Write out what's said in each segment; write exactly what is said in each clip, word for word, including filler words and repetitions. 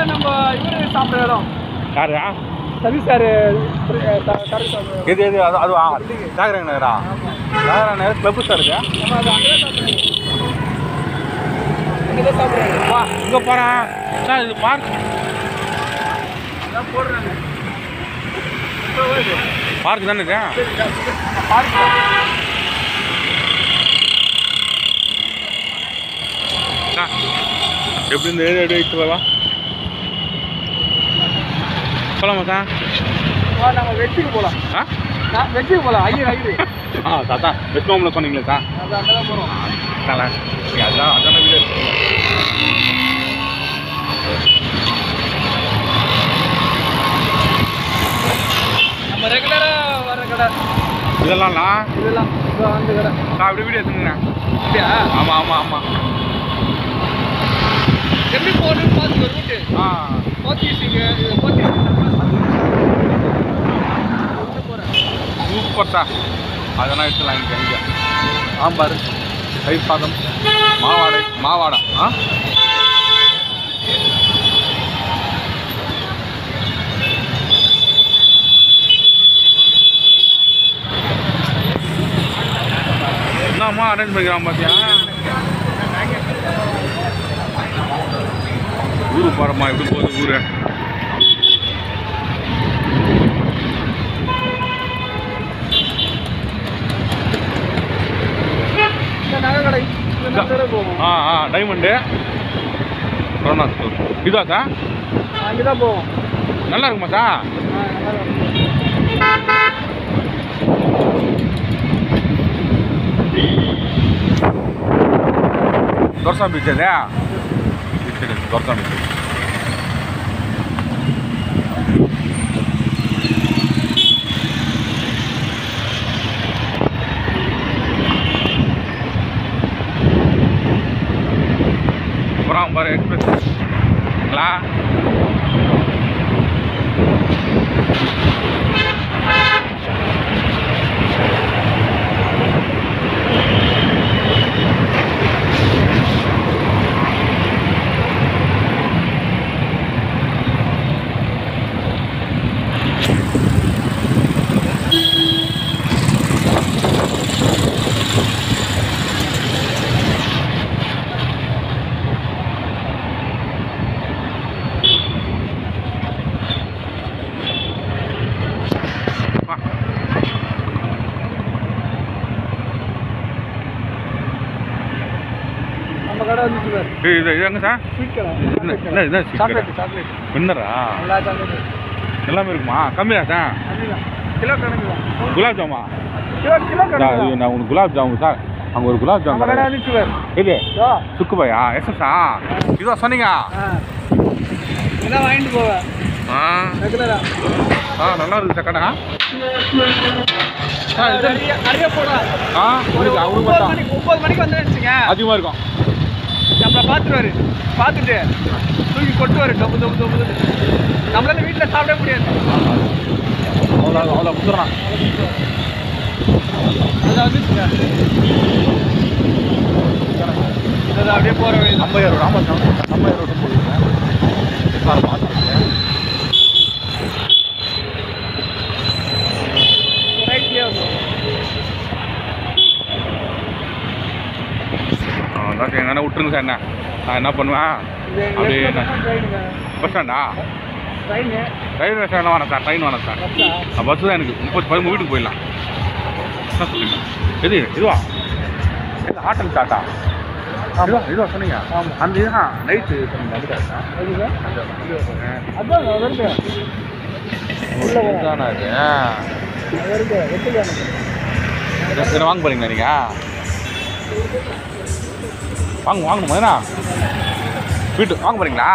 நம்ம இவரு சாப்பிட்ற இடம் யாருயா சரி சார் எது எது அது அதுவா தியாகராய நகரா தியாகராய நகர் கிளப்பு சார் இருக்கு நம்ம அது அங்கே தான் சாப்பிட்றோம் இங்கே தான் சாப்பிட்றாங்க வா இங்கே போகிறேன் சார் இது பார்க் அதான் போடுறாங்க பார்க் தானே இது பார்க் எப்படி இந்த ஏரியா எடுத்து போகலாம் போகலாமா சார் நம்ம வெட்டிக்கு போகலாம் ஆ வெட்டிக்கு போகலாம் ஐயர் ஐயர் ஆ தாத்தா வெஸ்ட் ஹோமில் சொன்னீங்களே சார் அது அங்கே தான் போகிறோம் தலை அதான் அதான வீடு நம்ம ரெகுலராக வர கடை இதெல்லாம்ண்ணா இதெல்லாம் அந்த கடை நான் அப்படி வீடியோ எடுத்துங்கண்ணா அப்படியா ஆமாம் ஆமாம் ஆமாம் எப்படி போகணும்னு பார்த்துக்கோ ரூட்டு ஆ போத்தீஸுங்க இது போத்தீஸ் சூப்பர் சார் அதெல்லாம் எடுத்துலாம் இங்கே இங்கே சாம்பார் தயிர் சாதம் மாவாடை மாவாடை ஆ என்னம்மா அரேஞ்ச் பண்ணிக்கிறான் பார்த்தியா ஊரு போகிறம்மா எப்படி போகுது ஊரு ஆ ஆ டைமண்டு கொரோனா ஸ்டோர் இதா சார் அங்கே தான் போவோம் நல்லா இருக்குமா சார் దొరసా బీచ్ అదే బీచ్ దొరసా బీచ్ புறாம்பர் எக்ஸ்பிரஸ் ங்களா இது எங்க சார் என்ன என்ன சாக்லேட் சாக்லேட் வின்னரா எல்லாமே இருக்குமா கம்மியா சார் கிலோ கணக்கு குலாப் ஜாமா கிலோ கிலோ கணக்கு நான் உனக்கு குலாப் ஜாமுன் சார் அங்கே ஒரு குலாப் ஜாமுன் இது சுக்குபாயா எஸ்எஸ்ஸா இதோ சொன்னீங்க இதெல்லாம் வாங்கிட்டு போவேன் ஆ ரெகுலரா ஆ நல்லா இருக்கு சார் கடை நிறைய போடலாம் ஆ உங்களுக்கு ஒன்பது மணிக்கு ஒன்பது மணிக்கு வந்து வச்சுங்க அதிகமாக இருக்கும் நம்மளை பார்த்துருவாரு பார்த்துட்டு தூக்கி கொட்டுவார் டொப்பு டொப்பு டொப்பு நம்மளால வீட்டில் சாப்பிட முடியாது அவ்வளோ அவ்வளோ முத்துறான் அதை வந்துச்சுங்க அதை அப்படியே போகிற வழி ஐம்பதாயிரம் ரூபா ஆமாம் ஐம்பதாயிரம் ரூபா போடுங்க சார் பார்த்துருக்கேன் அதான் எங்கன்னா விட்டுருங்க சார் என்ன நான் என்ன பண்ணுவேன் அப்படியே பஸ் ஸ்டாண்டா ரயில்வே ஸ்டாண்ட் வேணாம் சார் ட்ரெயின் வேணாம் சார் பஸ்ஸு தான் எனக்கு முப்பது பதிமூணு வீட்டுக்கு போயிடலாம் என்ன சொல்லுங்க எது இதுவா இது ஹாட்டல் டாட்டா இதுவா இதுவா சொன்னீங்க அந்த இதுதான் நைட்டு சொன்னீங்க அதுதானா இது இதை வாங்க போறீங்களா நீங்கள் வாங்க வாங்கணுமா ஏன்னா வீட்டு வாங்க போறீங்களா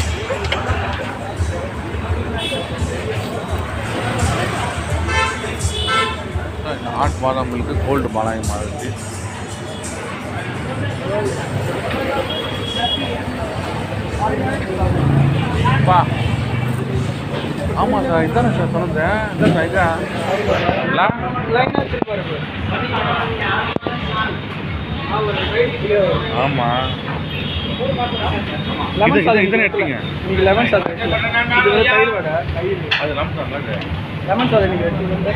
ஹாட் பாதாம் மில்க்கு கோல்டு பாலாயம் மாதிரி பா ஆமாம் சார் இதுதானே சார் சொன்னேன் இல்லை சார் இதா ஆமாம் லெமன் சாதம் இதனை எடுத்தீங்க நீங்கள் லெமன் சாதம் இது வந்து தயிர் வடை தயிர் அது லெமன் சாதம் லெமன் சாதம் நீங்கள் எடுத்தீங்க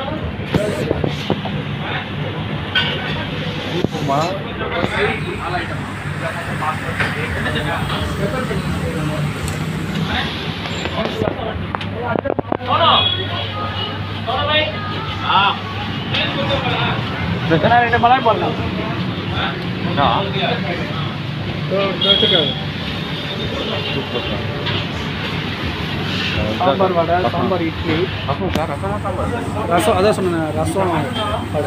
ரெண்டு மலாய் போடலாம் சாம்பார் வடை சாம்பார் இட்லி ரசம் அதான் சொன்னேன் ரசம் வடை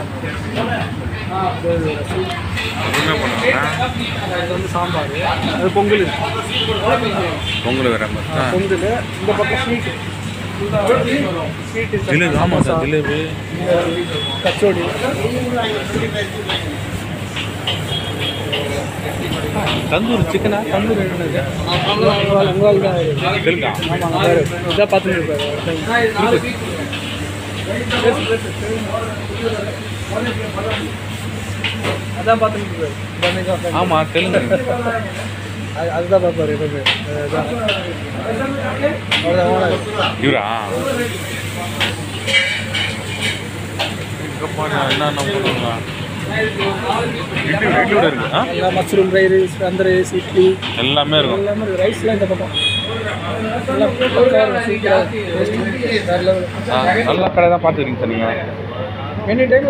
இது வந்து சாம்பார் அது பொங்கல் பொங்கல் வேற பொங்கல் இந்த பக்கம் ஸ்வீட் ஸ்வீட்டு ஜிலேபி ஆமாம் சார் ஜிலேபி கச்சோடி தந்தூர் சிக்கனா தந்தூர் என்னது உங்களால் தான் இருக்கா ஆமாம் வேறு இதாக பார்த்துட்டு இருப்பாரு அதான் பார்த்துட்டு இருப்பாரு ஆமாம் தெலுங்கு அது அதுதான் பார்ப்பாரு எப்பவுமே இவரா என்னென்ன பண்ணுவாங்க இட்லி இட்லியோட இருக்கு ஆ எல்லா மஷ்ரூம் ரைஸ் அந்த ரைஸ் இட்லி எல்லாமே இருக்கும் எல்லாமே இருக்குது ரைஸ்லாம் இந்த பக்கம் எல்லாம் பக்கம் சீக்கிரம் நல்ல கடை தான் பார்த்துக்கிறீங்க சார் நீங்கள் எனி டைம்